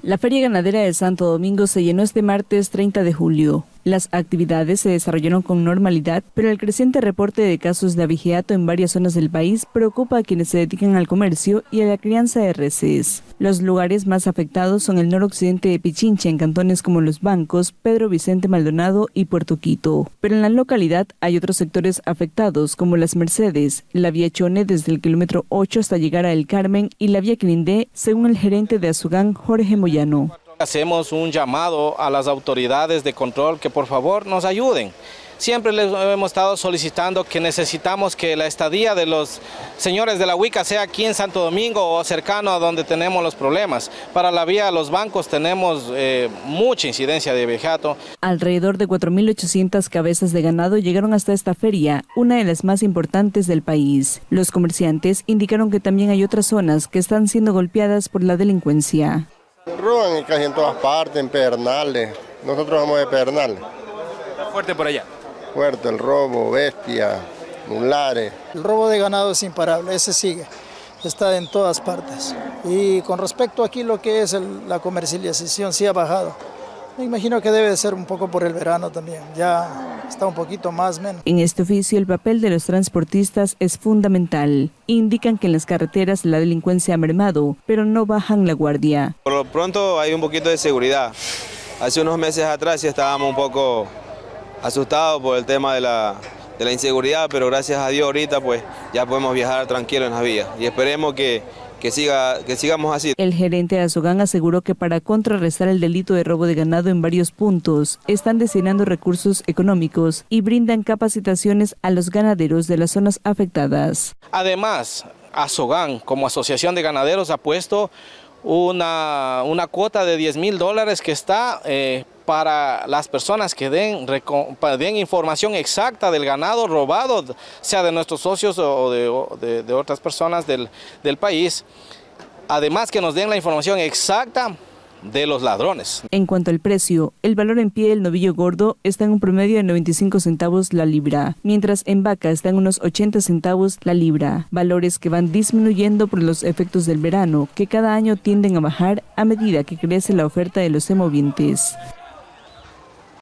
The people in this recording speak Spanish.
La Feria Ganadera de Santo Domingo se llenó este martes 30 de julio. Las actividades se desarrollaron con normalidad, pero el creciente reporte de casos de abigeato en varias zonas del país preocupa a quienes se dedican al comercio y a la crianza de reses. Los lugares más afectados son el noroccidente de Pichincha, en cantones como Los Bancos, Pedro Vicente Maldonado y Puerto Quito. Pero en la localidad hay otros sectores afectados, como Las Mercedes, la vía Chone desde el kilómetro 8 hasta llegar a El Carmen y la vía Quilindé, según el gerente de Azugán, Jorge Moyano. Hacemos un llamado a las autoridades de control que por favor nos ayuden. Siempre les hemos estado solicitando que necesitamos que la estadía de los señores de la Huica sea aquí en Santo Domingo o cercano a donde tenemos los problemas. Para la vía a Los Bancos tenemos mucha incidencia de abigeato. Alrededor de 4.800 cabezas de ganado llegaron hasta esta feria, una de las más importantes del país. Los comerciantes indicaron que también hay otras zonas que están siendo golpeadas por la delincuencia. Roban casi en todas partes, en Pedernales. Nosotros vamos de Pedernales. Fuerte por allá. Fuerte el robo, bestia, mulares. El robo de ganado es imparable, ese sigue, está en todas partes. Y con respecto aquí lo que es la comercialización sí ha bajado. Me imagino que debe de ser un poco por el verano también, ya está un poquito más menos. En este oficio el papel de los transportistas es fundamental. Indican que en las carreteras la delincuencia ha mermado, pero no bajan la guardia. Por lo pronto hay un poquito de seguridad. Hace unos meses atrás sí estábamos un poco asustados por el tema de la inseguridad, pero gracias a Dios ahorita pues ya podemos viajar tranquilos en las vías y esperemos que sigamos así. El gerente de Azugán aseguró que para contrarrestar el delito de robo de ganado en varios puntos, están destinando recursos económicos y brindan capacitaciones a los ganaderos de las zonas afectadas. Además, Azugán, como asociación de ganaderos, ha puesto una cuota de $10,000 que está para las personas que den información exacta del ganado robado, sea de nuestros socios o de otras personas del país. Además que nos den la información exacta de los ladrones. En cuanto al precio, el valor en pie del novillo gordo está en un promedio de 95 centavos la libra, mientras en vaca está en unos 80 centavos la libra, valores que van disminuyendo por los efectos del verano, que cada año tienden a bajar a medida que crece la oferta de los semovientes.